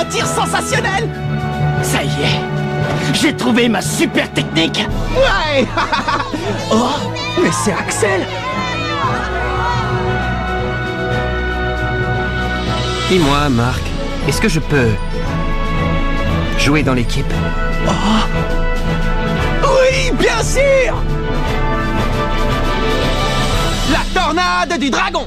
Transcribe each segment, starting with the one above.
tir sensationnel! Ça y est, j'ai trouvé ma super technique! Ouais! Oh, mais c'est Axel! Dis-moi, Marc, est-ce que je peux jouer dans l'équipe? Oh! Oui, bien sûr! La tornade du dragon!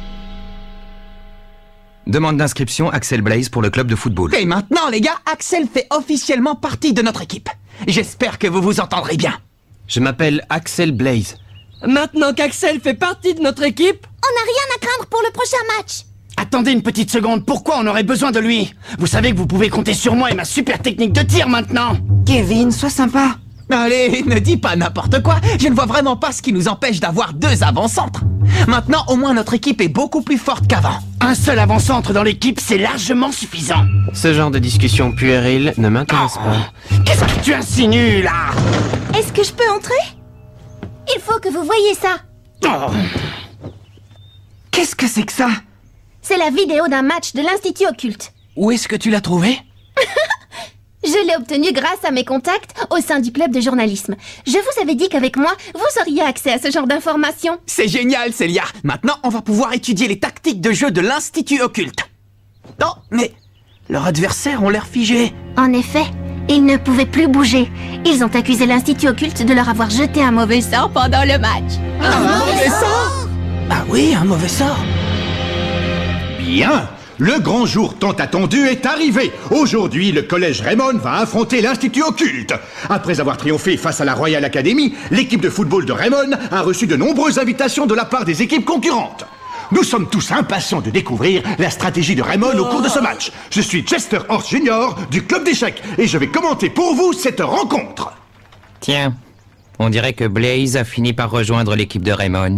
Demande d'inscription Axel Blaze pour le club de football. Et maintenant, les gars, Axel fait officiellement partie de notre équipe. J'espère que vous vous entendrez bien. Je m'appelle Axel Blaze. Maintenant qu'Axel fait partie de notre équipe, On n'a rien à craindre pour le prochain match. Attendez une petite seconde, pourquoi on aurait besoin de lui? Vous savez que vous pouvez compter sur moi et ma super technique de tir maintenant. Kevin, sois sympa. Allez, ne dis pas n'importe quoi. Je ne vois vraiment pas ce qui nous empêche d'avoir 2 avant-centres. Maintenant, au moins, notre équipe est beaucoup plus forte qu'avant. Un seul avant-centre dans l'équipe, c'est largement suffisant. Ce genre de discussion puérile ne m'intéresse pas. Qu'est-ce que tu insinues, là? Est-ce que je peux entrer? Il faut que vous voyiez ça. Oh. Qu'est-ce que c'est que ça? C'est la vidéo d'un match de l'Institut Occulte. Où est-ce que tu l'as trouvé? Je l'ai obtenue grâce à mes contacts au sein du club de journalisme. Je vous avais dit qu'avec moi, vous auriez accès à ce genre d'informations. C'est génial, Célia. Maintenant, on va pouvoir étudier les tactiques de jeu de l'Institut Occulte. Non, mais leurs adversaires ont l'air figés. En effet, ils ne pouvaient plus bouger. Ils ont accusé l'Institut Occulte de leur avoir jeté un mauvais sort pendant le match. Un mauvais sort? Ah oui, un mauvais sort. Bien, le grand jour tant attendu est arrivé. Aujourd'hui, le collège Raymond va affronter l'Institut Occulte. Après avoir triomphé face à la Royal Academy, l'équipe de football de Raymond a reçu de nombreuses invitations de la part des équipes concurrentes. Nous sommes tous impatients de découvrir la stratégie de Raymond au cours de ce match. Je suis Chester Horst Jr. du club d'échecs et je vais commenter pour vous cette rencontre. Tiens, on dirait que Blaze a fini par rejoindre l'équipe de Raymond.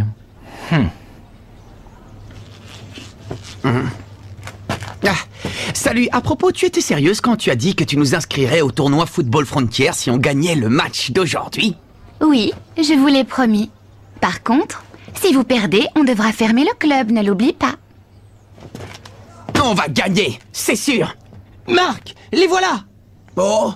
Ah, salut, à propos, tu étais sérieuse quand tu as dit que tu nous inscrirais au tournoi Football Frontier si on gagnait le match d'aujourd'hui? Oui, je vous l'ai promis. Par contre, si vous perdez, on devra fermer le club, ne l'oublie pas. On va gagner, c'est sûr. Marc, les voilà. Oh.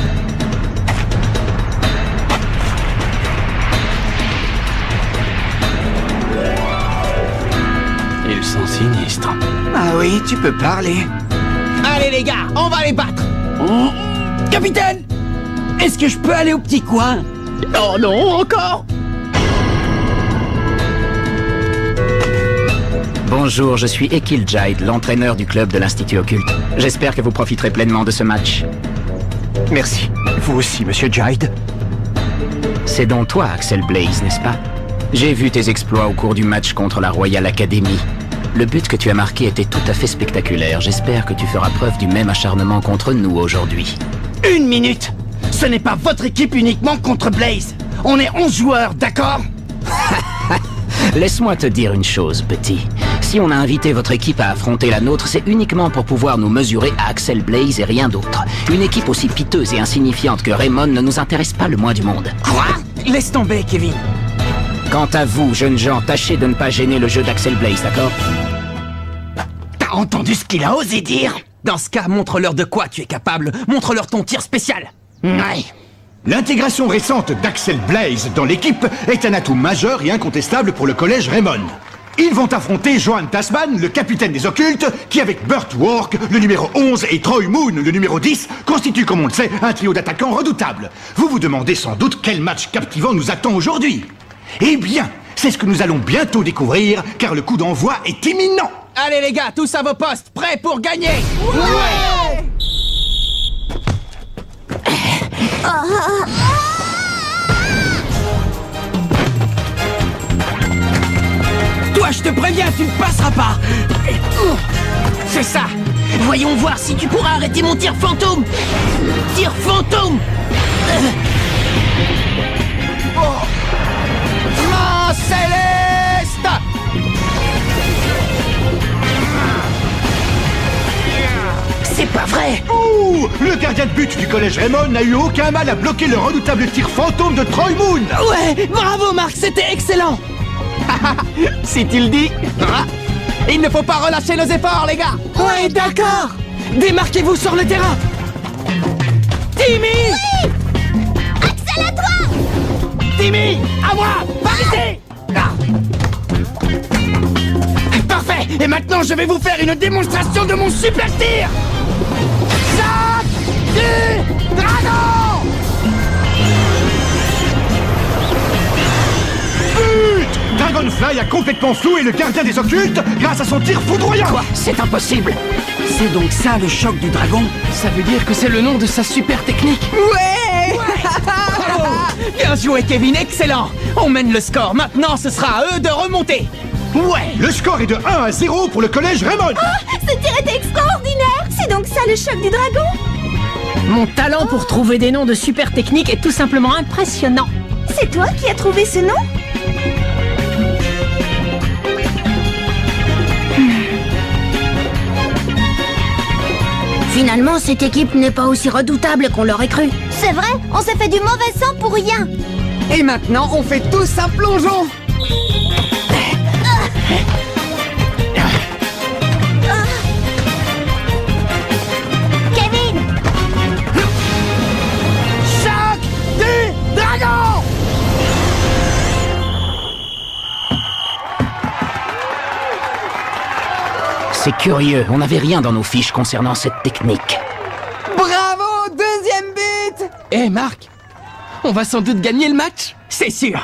Ils sont sinistres. Ah oui, tu peux parler. Allez les gars, on va les battre. Capitaine, est-ce que je peux aller au petit coin? Oh non, encore. Bonjour, je suis Ekil Jide, l'entraîneur du club de l'Institut Occulte. J'espère que vous profiterez pleinement de ce match. Merci. Vous aussi, monsieur Jide. C'est donc toi, Axel Blaze, n'est-ce pas? J'ai vu tes exploits au cours du match contre la Royal Academy. Le but que tu as marqué était tout à fait spectaculaire. J'espère que tu feras preuve du même acharnement contre nous aujourd'hui. 1 minute. Ce n'est pas votre équipe uniquement contre Blaze. On est 11 joueurs, d'accord? Laisse-moi te dire une chose, petit. Si on a invité votre équipe à affronter la nôtre, c'est uniquement pour pouvoir nous mesurer à Axel Blaze et rien d'autre. Une équipe aussi piteuse et insignifiante que Raymond ne nous intéresse pas le moins du monde. Quoi? Laisse tomber, Kevin. Quant à vous, jeunes gens, tâchez de ne pas gêner le jeu d'Axel Blaze, d'accord? T'as entendu ce qu'il a osé dire? Dans ce cas, montre-leur de quoi tu es capable. Montre-leur ton tir spécial. Ouais. L'intégration récente d'Axel Blaze dans l'équipe est un atout majeur et incontestable pour le collège Raymond. Ils vont affronter Johan Tasman, le capitaine des occultes, qui avec Burt Work, le numéro 11, et Troy Moon, le numéro 10, constitue, comme on le sait, un trio d'attaquants redoutables. Vous vous demandez sans doute quel match captivant nous attend aujourd'hui. Eh bien, c'est ce que nous allons bientôt découvrir, car le coup d'envoi est imminent. Allez les gars, tous à vos postes, prêts pour gagner? Ouais. Toi, je te préviens, tu ne passeras pas. C'est ça. Voyons voir si tu pourras arrêter mon tir fantôme. Tir fantôme. Oh. Main céleste. C'est pas vrai. Ouh, le gardien de but du collège Raymond n'a eu aucun mal à bloquer le redoutable tir fantôme de Troy Moon. Ouais, bravo Marc, c'était excellent. Si tu le dis. Il ne faut pas relâcher nos efforts, les gars. Ouais, d'accord. Démarquez-vous sur le terrain. Timmy! Oui! Axel, à toi! Timmy, à moi! Par ici! Parfait! Et maintenant, je vais vous faire une démonstration de mon super tir! Choc du dragon! But! Dragonfly a complètement floué le gardien des occultes grâce à son tir foudroyant. Quoi? C'est impossible! C'est donc ça le choc du dragon? Ça veut dire que c'est le nom de sa super technique. Ouais, Bien joué, Kevin, excellent. On mène le score. Maintenant, ce sera à eux de remonter. Ouais! Le score est de 1-0 pour le collège Raymond. Ce tir était extraordinaire! C'est donc ça le choc du dragon? Mon talent pour trouver des noms de super techniques est tout simplement impressionnant. C'est toi qui as trouvé ce nom? Finalement, cette équipe n'est pas aussi redoutable qu'on l'aurait cru. C'est vrai, on s'est fait du mauvais sang pour rien. Et maintenant, on fait tous un plongeon. Kevin! Choc du dragon! C'est curieux, on n'avait rien dans nos fiches concernant cette technique. Bravo, deuxième but. Eh Marc, on va sans doute gagner le match. C'est sûr.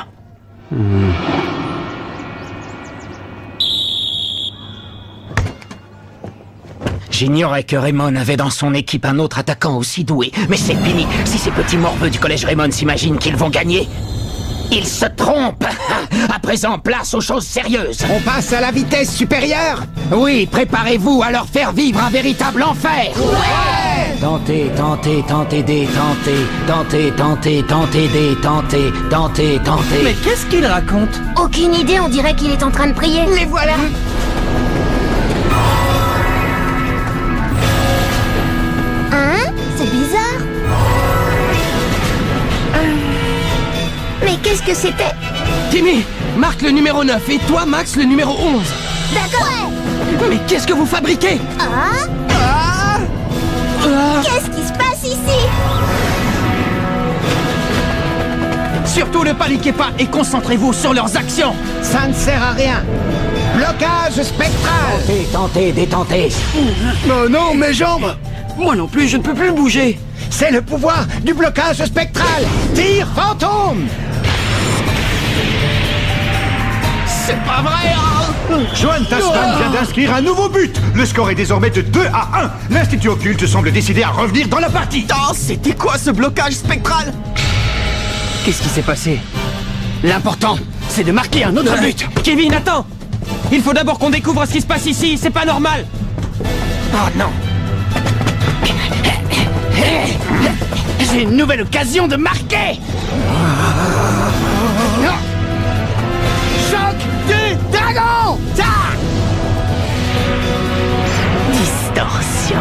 J'ignorais que Raymond avait dans son équipe un autre attaquant aussi doué. Mais c'est fini. Si ces petits morveux du collège Raymond s'imaginent qu'ils vont gagner, ils se trompent. À présent, place aux choses sérieuses. On passe à la vitesse supérieure? Oui, préparez-vous à leur faire vivre un véritable enfer. Ouais! Tentez, tentez, tentez des, tentez, tentez, tentez, tentez des, tentez, tentez, tentez. Mais qu'est-ce qu'il raconte? Aucune idée, on dirait qu'il est en train de prier. Les voilà. Hein? C'est bizarre. Mais qu'est-ce que c'était? Timmy, Marc le numéro 9 et toi Max le numéro 11. D'accord. Mais qu'est-ce que vous fabriquez? Qu'est-ce qui se passe ici? Surtout ne paniquez pas et concentrez-vous sur leurs actions. Ça ne sert à rien. Blocage spectral! Tentez, tentez, détentez. Oh non, mes jambes! Moi non plus, je ne peux plus bouger. C'est le pouvoir du blocage spectral! Tir fantôme! C'est pas vrai, hein? Johan Tasman vient d'inscrire un nouveau but. Le score est désormais de 2-1. L'Institut Occulte semble décidé à revenir dans la partie. Oh, c'était quoi ce blocage spectral? Qu'est-ce qui s'est passé? L'important, c'est de marquer un autre but! Kevin, attends! Il faut d'abord qu'on découvre ce qui se passe ici, c'est pas normal! Oh non. J'ai une nouvelle occasion de marquer! Choc du dragon! Distorsion.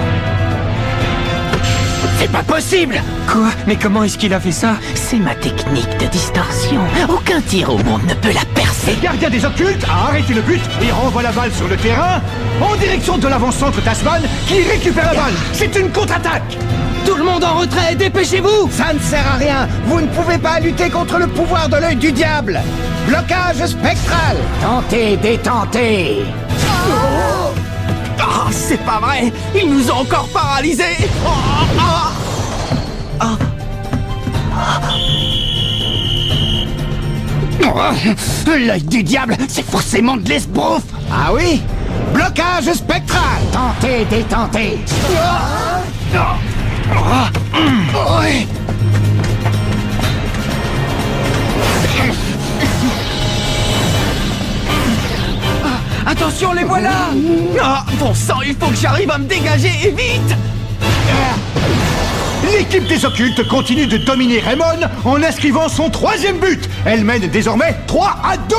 C'est pas possible! Quoi? Mais comment est-ce qu'il a fait ça? C'est ma technique de distorsion. Aucun tir au monde ne peut la percer. Le gardien des occultes a arrêté le but et renvoie la balle sur le terrain en direction de l'avant-centre Tasman qui récupère la balle. C'est une contre-attaque. Tout le monde en retrait, dépêchez-vous! Ça ne sert à rien! Vous ne pouvez pas lutter contre le pouvoir de l'œil du diable! Blocage spectral! Tentez, détentez. Oh, c'est pas vrai. Ils nous ont encore paralysés. L'œil du diable, c'est forcément de l'esbrouf! Ah oui? Blocage spectral! Tentez, détentez. Oui. Attention, les voilà! Ah, bon sang, il faut que j'arrive à me dégager et vite. L'équipe des occultes continue de dominer Raymond en inscrivant son 3e but. Elle mène désormais 3-2.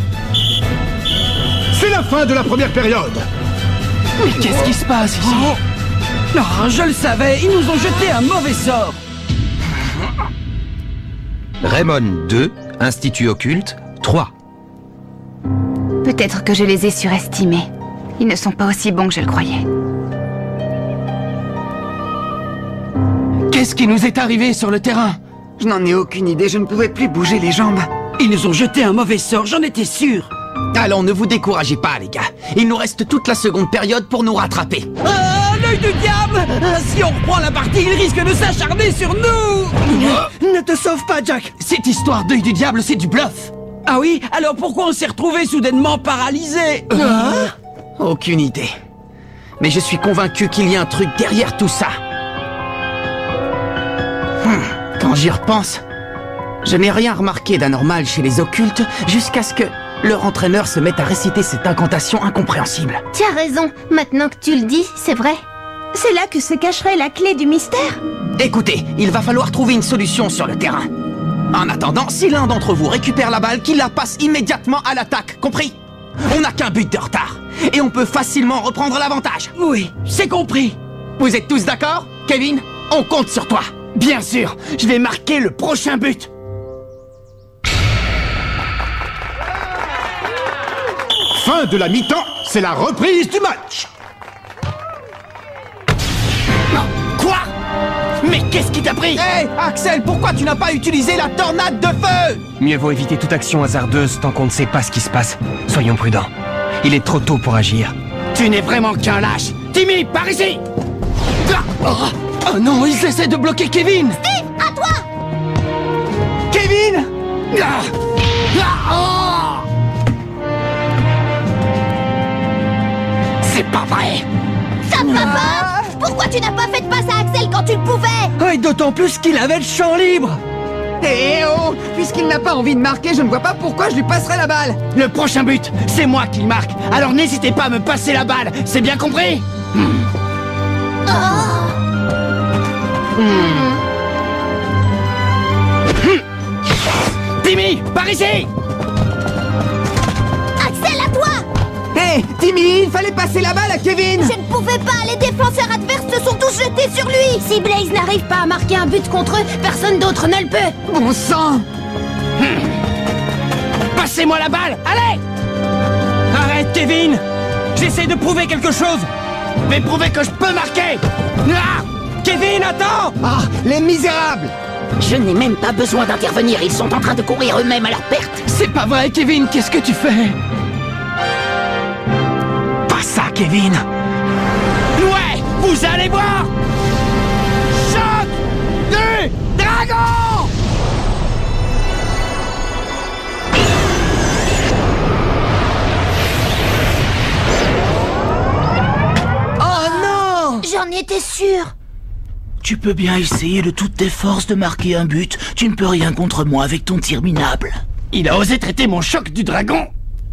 C'est la fin de la première période. Mais qu'est-ce qui se passe ici? Oh, je le savais, ils nous ont jeté un mauvais sort! Raymond 2, Institut Occulte 3. Peut-être que je les ai surestimés. Ils ne sont pas aussi bons que je le croyais. Qu'est-ce qui nous est arrivé sur le terrain? Je n'en ai aucune idée, je ne pouvais plus bouger les jambes. Ils nous ont jeté un mauvais sort, j'en étais sûr. Allons, ne vous découragez pas, les gars. Il nous reste toute la seconde période pour nous rattraper. L'œil du diable! Si on reprend la partie, il risque de s'acharner sur nous! Ne te sauve pas, Jack! Cette histoire d'œil du diable, c'est du bluff. Ah oui? Alors pourquoi on s'est retrouvés soudainement paralysés? Aucune idée. Mais je suis convaincu qu'il y a un truc derrière tout ça. Quand j'y repense, je n'ai rien remarqué d'anormal chez les occultes jusqu'à ce que leur entraîneur se mette à réciter cette incantation incompréhensible. Tu as raison, maintenant que tu le dis, c'est vrai. C'est là que se cacherait la clé du mystère. Écoutez, il va falloir trouver une solution sur le terrain. En attendant, si l'un d'entre vous récupère la balle, qu'il la passe immédiatement à l'attaque, compris? On n'a qu'un but de retard, et on peut facilement reprendre l'avantage. Oui, c'est compris. Vous êtes tous d'accord? Kevin, on compte sur toi. Bien sûr, je vais marquer le prochain but. Fin de la mi-temps, c'est la reprise du match. Quoi? Mais qu'est-ce qui t'a pris? Hé, Axel, pourquoi tu n'as pas utilisé la tornade de feu? Mieux vaut éviter toute action hasardeuse tant qu'on ne sait pas ce qui se passe. Soyons prudents. Il est trop tôt pour agir. Tu n'es vraiment qu'un lâche. Timmy, par ici! Oh non, ils essaient de bloquer Kevin! Steve, à toi! Kevin! C'est pas vrai! Ça te va pas? Pourquoi tu n'as pas fait de passe à Axel quand tu le pouvais? Et d'autant plus qu'il avait le champ libre! Eh oh! Puisqu'il n'a pas envie de marquer, je ne vois pas pourquoi je lui passerai la balle. Le prochain but, c'est moi qui le marque. Alors n'hésitez pas à me passer la balle, c'est bien compris? Timmy, par ici! Axel, à toi! Hé, Timmy, il fallait passer la balle à Kevin. Je ne pouvais pas, les défenseurs adverses se sont tous jetés sur lui. Si Blaze n'arrive pas à marquer un but contre eux, personne d'autre ne le peut. Bon sang! Passez-moi la balle, allez! Arrête, Kevin! J'essaie de prouver quelque chose! Mais prouver que je peux marquer! Ah! Kevin, attends! Ah, les misérables! Je n'ai même pas besoin d'intervenir, ils sont en train de courir eux-mêmes à leur perte. C'est pas vrai, Kevin, qu'est-ce que tu fais? Pas ça, Kevin! Ouais, vous allez voir! Choc du dragon! Oh non! J'en étais sûre. Tu peux bien essayer de toutes tes forces de marquer un but. Tu ne peux rien contre moi avec ton tir minable. Il a osé traiter mon choc du dragon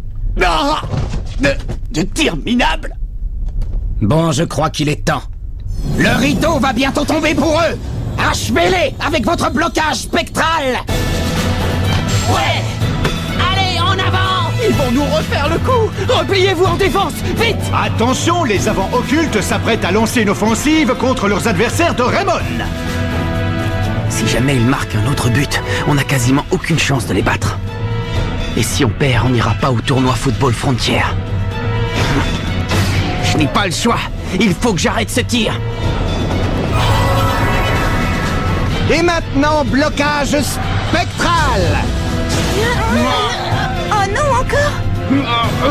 de tir minable. Bon, je crois qu'il est temps. Le rideau va bientôt tomber pour eux. Achevez-les avec votre blocage spectral. Ouais! Allez, en avant! Ils vont nous refaire le coup! Repliez-vous en défense! Vite! Attention, les avants occultes s'apprêtent à lancer une offensive contre leurs adversaires de Raymond. Si jamais ils marquent un autre but, on n'a quasiment aucune chance de les battre. Et si on perd, on n'ira pas au tournoi Football Frontier. Je n'ai pas le choix. Il faut que j'arrête ce tir. Et maintenant, blocage spectral. Oh non, encore?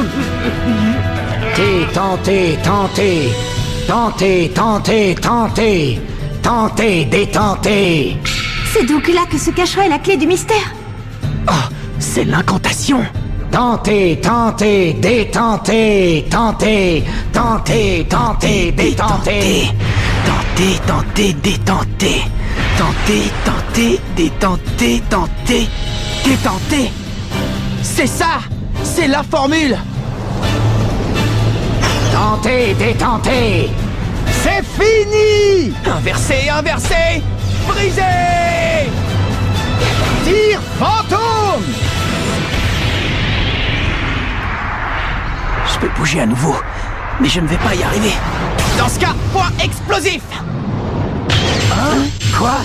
Tentez, détentez. C'est donc là que se cacherait la clé du mystère. Oh, c'est l'incantation. Tentez, détentez. Détentez. C'est ça. C'est la formule. Tentez, détentez. C'est fini! Inversé. Brisé. Tir fantôme! Je peux bouger à nouveau, mais je ne vais pas y arriver. Dans ce cas, point explosif. Hein? Quoi?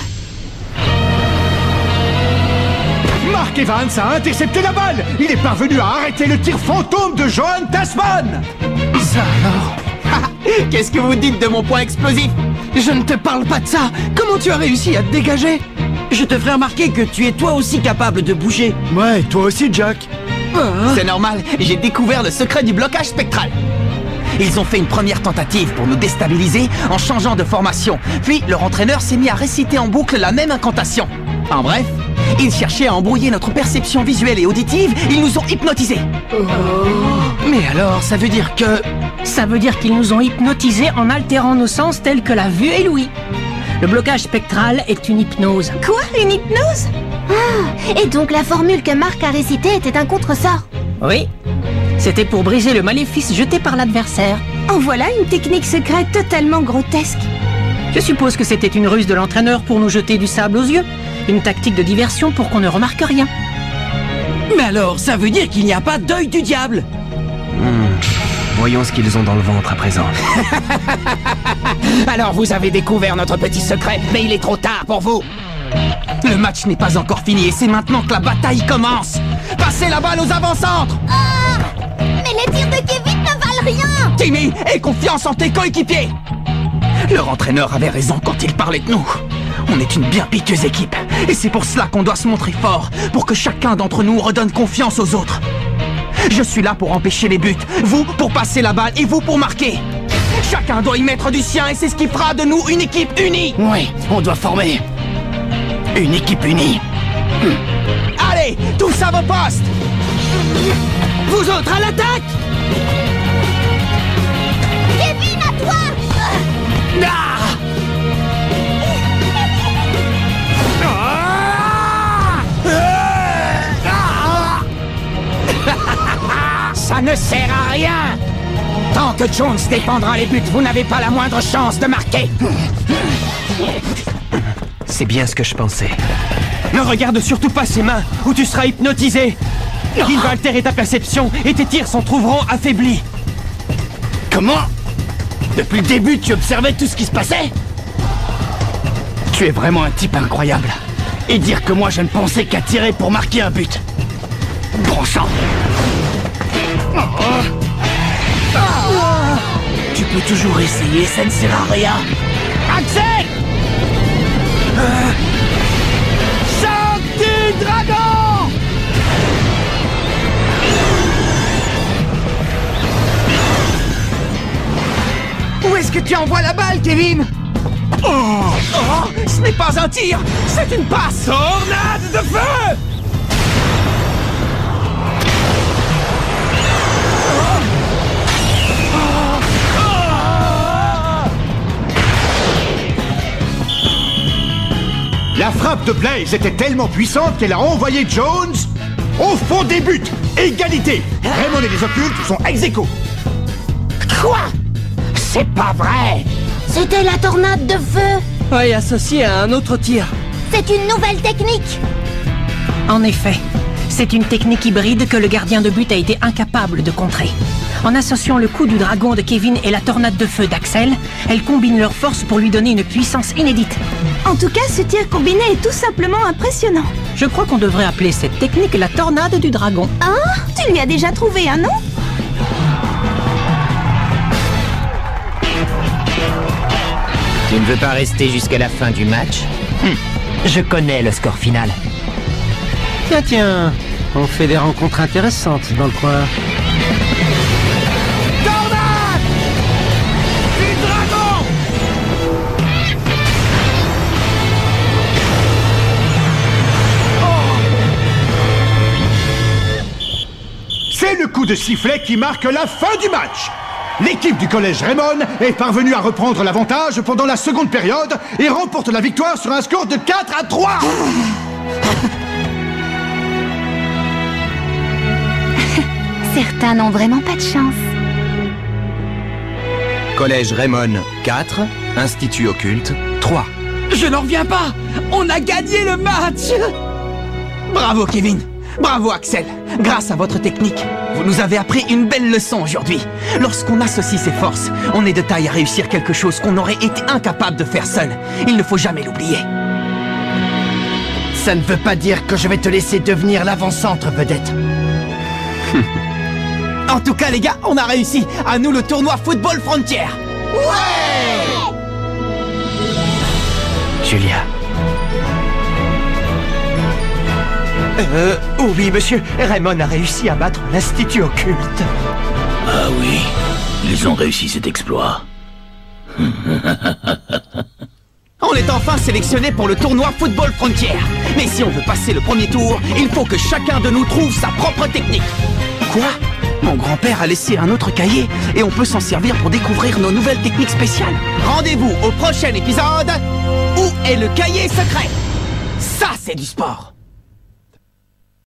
Mark Evans a intercepté la balle. Il est parvenu à arrêter le tir fantôme de Johan Tasman. Ça alors? Qu'est-ce que vous dites de mon point explosif? Je ne te parle pas de ça. Comment tu as réussi à te dégager? Je te ferai remarquer que tu es toi aussi capable de bouger. Ouais, toi aussi, Jack. C'est normal, j'ai découvert le secret du blocage spectral. Ils ont fait une première tentative pour nous déstabiliser en changeant de formation. Puis leur entraîneur s'est mis à réciter en boucle la même incantation. En bref, ils cherchaient à embrouiller notre perception visuelle et auditive, ils nous ont hypnotisés. Mais alors, ça veut dire que... Ça veut dire qu'ils nous ont hypnotisés en altérant nos sens tels que la vue et l'ouïe. Le blocage spectral est une hypnose. Quoi? Une hypnose? Ah, et donc la formule que Marc a récitée était un contresort? Oui. C'était pour briser le maléfice jeté par l'adversaire. En voilà une technique secrète totalement grotesque. Je suppose que c'était une ruse de l'entraîneur pour nous jeter du sable aux yeux. Une tactique de diversion pour qu'on ne remarque rien. Mais alors, ça veut dire qu'il n'y a pas d'œil du diable. Voyons ce qu'ils ont dans le ventre à présent. Alors vous avez découvert notre petit secret, mais il est trop tard pour vous. Le match n'est pas encore fini et c'est maintenant que la bataille commence. Passez la balle aux avant-centres. Mais les tirs de Kevin ne valent rien. Timmy, aie confiance en tes coéquipiers. Leur entraîneur avait raison quand il parlait de nous. On est une bien piteuse équipe. Et c'est pour cela qu'on doit se montrer fort, pour que chacun d'entre nous redonne confiance aux autres. Je suis là pour empêcher les buts, vous pour passer la balle et vous pour marquer. Chacun doit y mettre du sien et c'est ce qui fera de nous une équipe unie. Oui, on doit former une équipe unie. Allez, tous à vos postes. Vous autres, à l'attaque! Kevin, à toi. Ça ne sert à rien! Tant que Jones défendra les buts, vous n'avez pas la moindre chance de marquer! C'est bien ce que je pensais. Ne regarde surtout pas ses mains, ou tu seras hypnotisé! Il va altérer ta perception, et tes tirs s'en trouveront affaiblis! Comment? Depuis le début, tu observais tout ce qui se passait? Tu es vraiment un type incroyable. Et dire que moi je ne pensais qu'à tirer pour marquer un but. Bon sang! Tu peux toujours essayer, ça ne sert à rien. Axel! Choc du dragon! Où est-ce que tu envoies la balle, Kevin? Ce n'est pas un tir, c'est une passe. Tornade de feu! La frappe de Blaze était tellement puissante qu'elle a envoyé Jones au fond des buts. Égalité. Raymond et les occultes sont ex-aequo. Quoi? C'est pas vrai! C'était la tornade de feu. Oui, associé à un autre tir. C'est une nouvelle technique. En effet, c'est une technique hybride que le gardien de but a été incapable de contrer. En associant le coup du dragon de Kevin et la tornade de feu d'Axel, elles combinent leurs forces pour lui donner une puissance inédite. En tout cas, ce tir combiné est tout simplement impressionnant. Je crois qu'on devrait appeler cette technique la tornade du dragon. Ah, tu lui as déjà trouvé un nom? Tu ne veux pas rester jusqu'à la fin du match? Je connais le score final. Tiens, on fait des rencontres intéressantes dans le coin. Tornade du dragon. C'est le coup de sifflet qui marque la fin du match. L'équipe du collège Raymond est parvenue à reprendre l'avantage pendant la seconde période et remporte la victoire sur un score de 4-3. Certains n'ont vraiment pas de chance. Collège Raymond 4, Institut Occulte 3. Je n'en reviens pas! On a gagné le match! Bravo Kevin. Bravo Axel. Grâce à votre technique, vous nous avez appris une belle leçon aujourd'hui. Lorsqu'on associe ses forces, on est de taille à réussir quelque chose qu'on aurait été incapable de faire seul. Il ne faut jamais l'oublier. Ça ne veut pas dire que je vais te laisser devenir l'avant-centre, vedette. En tout cas, les gars, on a réussi. À nous le tournoi Football Frontier. Ouais! Julia. Oui, monsieur. Raymond a réussi à battre l'Institut Occulte. Ah oui, ils ont réussi cet exploit. On est enfin sélectionné pour le tournoi Football Frontier. Mais si on veut passer le premier tour, il faut que chacun de nous trouve sa propre technique. Quoi? Mon grand-père a laissé un autre cahier et on peut s'en servir pour découvrir nos nouvelles techniques spéciales. Rendez-vous au prochain épisode. Où est le cahier secret? Ça, c'est du sport.